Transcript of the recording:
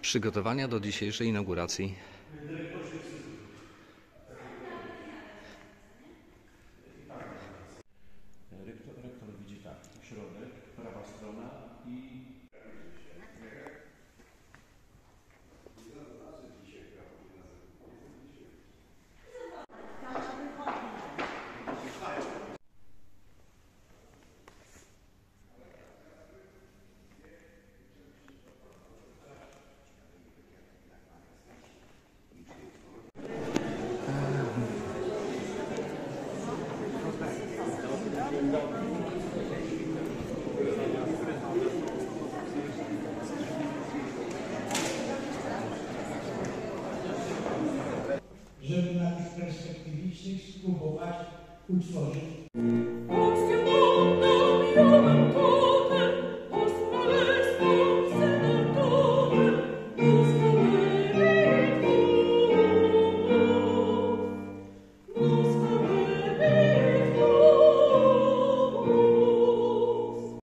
Przygotowania do dzisiejszej inauguracji. Rektor widzi tak, środek, prawa strona i... żeby na tych perspektywicznych spróbować utworzyć